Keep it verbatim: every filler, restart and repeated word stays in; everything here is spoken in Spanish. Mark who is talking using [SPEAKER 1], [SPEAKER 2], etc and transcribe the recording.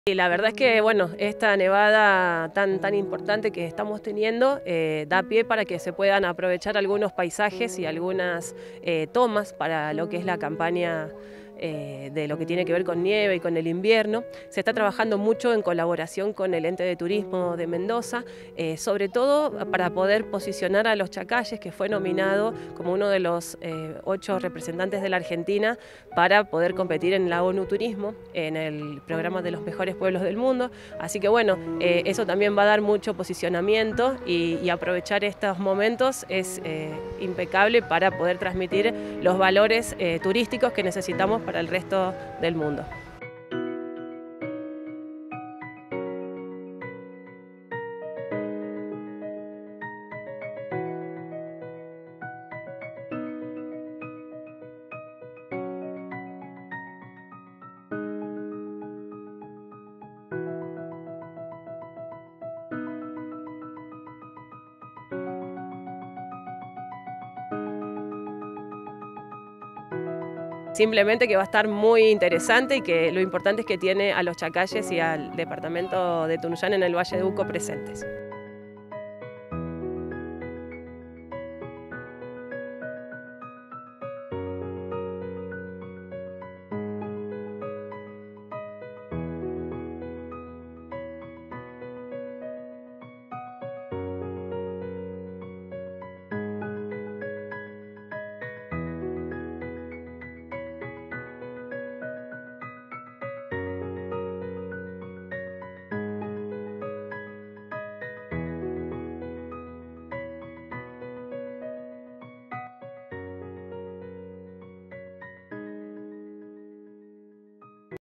[SPEAKER 1] Y la verdad es que bueno, esta nevada tan, tan importante que estamos teniendo eh, da pie para que se puedan aprovechar algunos paisajes y algunas eh, tomas para lo que es la campaña eh, de lo que tiene que ver con nieve y con el invierno. Se está trabajando mucho en colaboración con el Ente de Turismo de Mendoza, eh, sobre todo para poder posicionar a Los Chacalles, que fue nominado como uno de los eh, ocho representantes de la Argentina para poder competir en la ONU Turismo, en el programa de los mejores pueblos del mundo. Así que bueno, eh, eso también va a dar mucho posicionamiento y, y aprovechar estos momentos es eh, impecable para poder transmitir los valores eh, turísticos que necesitamos para el resto del mundo. Simplemente que va a estar muy interesante y que lo importante es que tiene a Los Chacalles y al departamento de Tunuyán en el Valle de Uco presentes.